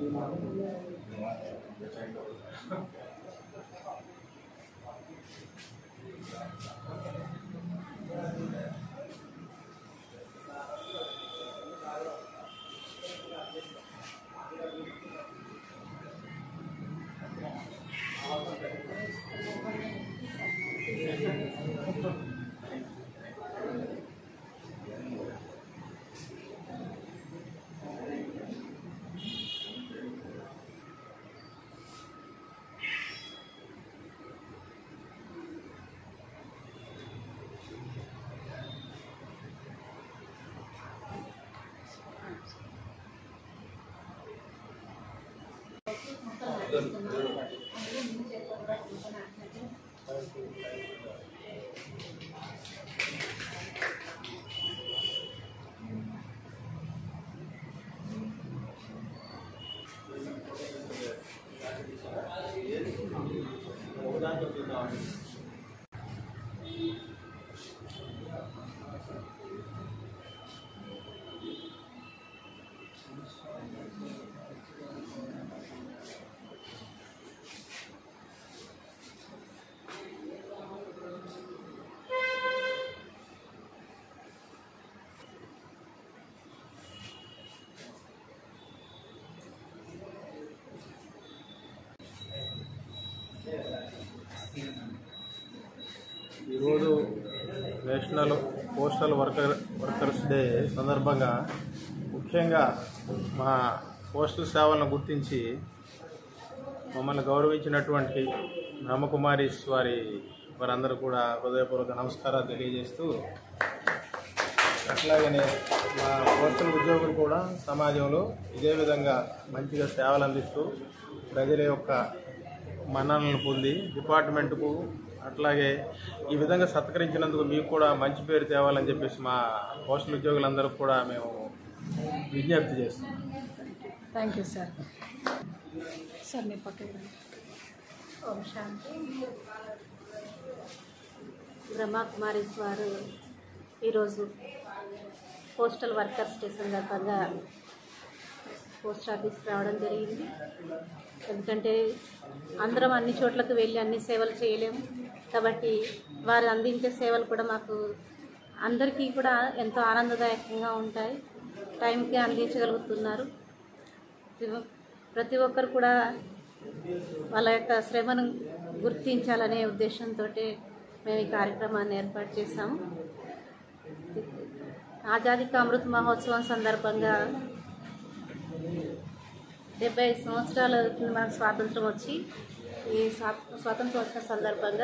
ఈరోజు national postal workers day సందర్భంగా ముఖ్యంగా మా పోస్టల్ సేవలను గుర్తించి మమ్మల్ని గౌరవించినటువంటి బ్రహ్మకుమారీస్ వారందరూ కూడా హృదయపూర్వక నమస్కారాలు తెలియజేస్తూ, అట్లాగనే మా పోస్టల్ ఉద్యోగులు కూడా సమాజంలో ఇదే విధంగా మంచిగా సేవలు అందిస్తూ ప్రజల యొక్క మన్ననలను పొంది డిపార్ట్మెంట్కు అట్లాగే ఈ విధంగా సత్కరించినందుకు మీకు కూడా మంచి పేరు తేవాలని చెప్పేసి మా పోస్టల్ ఉద్యోగులందరూ కూడా మేము విజ్ఞప్తి చేస్తున్నాం. Thank you sir. సార్ మీ పక్కన ఓం శాంతి. బ్రహ్మకుమారీస్ వారు ఈరోజు పోస్టల్ వర్కర్స్ డే సందర్భంగా పోస్ట్ ఆఫీస్కి రావడం జరిగింది. ఎందుకంటే అందరం అన్ని చోట్లకు వెళ్ళి అన్ని సేవలు చేయలేము కాబట్టి వారు అందించే సేవలు కూడా మాకు అందరికీ కూడా ఎంతో ఆనందదాయకంగా ఉంటాయి. టైంకి అందించగలుగుతున్నారు. ప్రతి ఒక్కరు కూడా వాళ్ళ యొక్క శ్రమను గుర్తించాలనే ఉద్దేశంతో మేము ఈ కార్యక్రమాన్ని ఏర్పాటు చేశాము. ఆజాదీ కా అమృత్ మహోత్సవం సందర్భంగా 75 సంవత్సరాల మనకు స్వాతంత్రం వచ్చి ఈ స్వాతంత్రం వచ్చిన సందర్భంగా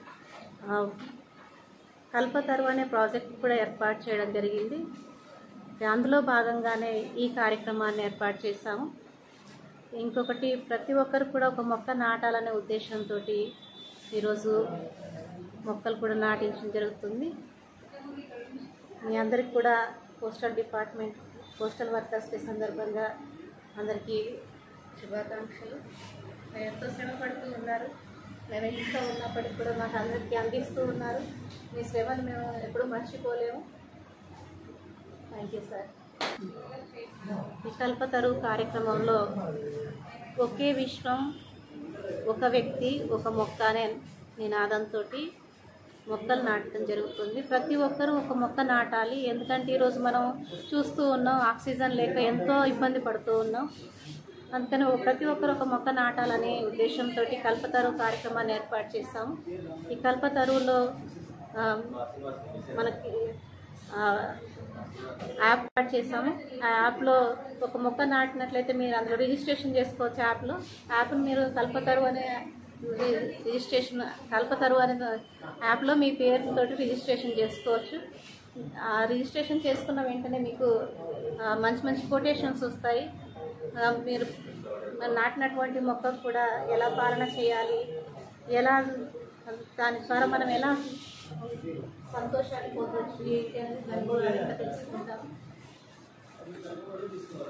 కల్పతరు అనే ప్రాజెక్ట్ కూడా ఏర్పాటు చేయడం జరిగింది. అందులో భాగంగానే ఈ కార్యక్రమాన్ని ఏర్పాటు చేశాము. ఇంకొకటి, ప్రతి ఒక్కరు కూడా ఒక మొక్క నాటాలనే ఉద్దేశంతో ఈరోజు మొక్కలు కూడా నాటించడం జరుగుతుంది. మీ అందరికి కూడా postal department postal workers day సందర్భంగా అందరికీ శుభాకాంక్షలు. మేము ఎంతో శ్రమపడుతూ ఉన్నారు. మేము ఇంట్లో ఉన్నప్పటికీ కూడా మాకు అందరికీ అందిస్తూ ఉన్నారు. మీ శ్రమను మేము ఎప్పుడూ మర్చిపోలేము. Thank you sir. ఈ కల్పతరు కార్యక్రమంలో ఒకే విశ్వం ఒక వ్యక్తి ఒక మొక్క అనే నినాదంతో మొక్కలు నాటడం జరుగుతుంది. ప్రతి ఒక్కరూ ఒక మొక్క నాటాలి. ఎందుకంటే ఈరోజు మనం చూస్తూ ఉన్నాం, ఆక్సిజన్ లేక ఎంతో ఇబ్బంది పడుతూ ఉన్నాం. అందుకని ప్రతి ఒక్కరు ఒక మొక్క నాటాలనే ఉద్దేశంతో కల్పతరు కార్యక్రమాన్ని ఏర్పాటు చేస్తాము. ఈ కల్పతరువులో మనకి యాప్ స్టార్ట్ చేసాము. ఆ యాప్లో ఒక మొక్క నాటినట్లయితే మీరు అందులో రిజిస్ట్రేషన్ చేసుకోవచ్చు. యాప్ను మీరు కల్పతరు అనే రిజిస్ట్రేషన్ కల్పతరు అనే యాప్లో మీ పేరుతో రిజిస్ట్రేషన్ చేసుకోవచ్చు. ఆ రిజిస్ట్రేషన్ చేసుకున్న వెంటనే మీకు మంచి మంచి కొటేషన్స్ వస్తాయి. మీరు నాటినటువంటి మొక్కకు కూడా ఎలా పాలన చేయాలి, ఎలా దాని ద్వారా మనం ఎలా సంతోషాన్ని పొందొచ్చు దాని కూడా తెలుసుకుంటాం.